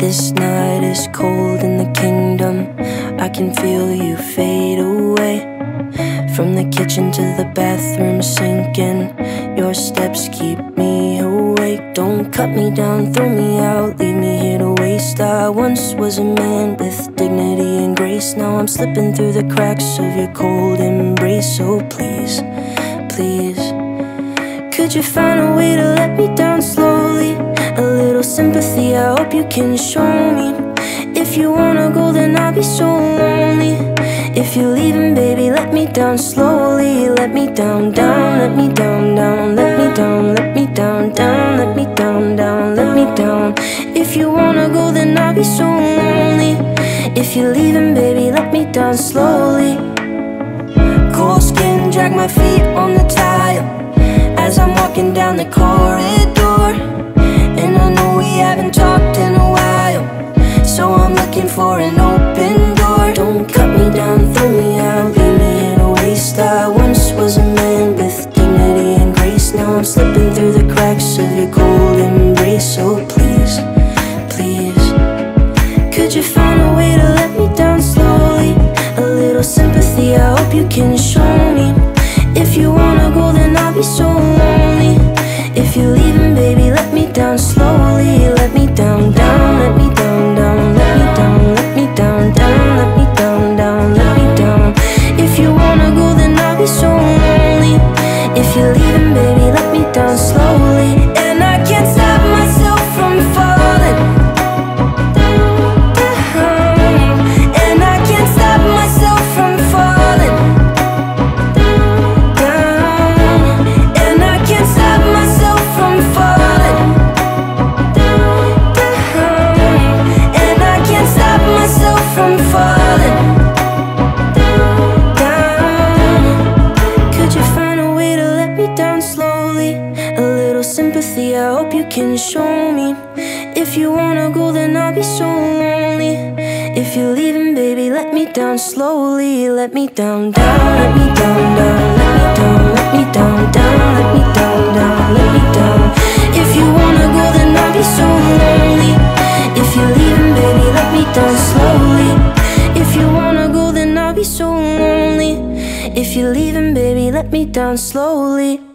This night is cold in the kingdom. I can feel you fade away. From the kitchen to the bathroom sinking, your steps keep me awake. Don't cut me down, throw me out, leave me here to waste. I once was a man with dignity and grace. Now I'm slipping through the cracks of your cold embrace. So please, please, could you find a way to let me down slowly? A little sympathy, I hope you can show me. If you wanna go, then I'll be so lonely. If you're leaving, baby, let me down slowly. Let me down, down, let me down, down, let me down, let me down, down, let me down, down, let me down. If you wanna go, then I'll be so lonely. If you're leaving, baby, let me down slowly. Cold skin, drag my feet on the tile as I'm walking down the corridor. And I know we haven't talked in a while, so I'm looking for an open door. Don't cut me down, throw me out, leave me in a waste. I once was a man with dignity and grace. Now I'm slipping through the cracks of your cold embrace. So please, please, could you find a way to let me down slowly? A little sympathy, I hope you can show me. If you wanna go, then I'll be so lonely. If you're leaving, baby, let me down slowly. Let me down, down, let me down, down, let me down, let me down, down, let me down, down, let me down. If you wanna go, then I'll be so lonely. If you're leaving, baby, let me down slowly. And I can't stop myself from falling down. And I can't stop myself from falling down. And I can't stop myself from falling down. And I can't stop myself from falling down. Could you find a way to let me down slowly? A little sympathy, I hope you can show me. If you wanna go, then I'll be so lonely. If you're leaving, baby, let me down slowly. Let me down, down, let me down, down, let me down, let me down, down, let me down, down, let me down. If you wanna go, then I'll be so lonely. If you're leaving, baby, let me down slowly. If you wanna go, then I'll be so lonely. If you're leaving, baby, let me down slowly.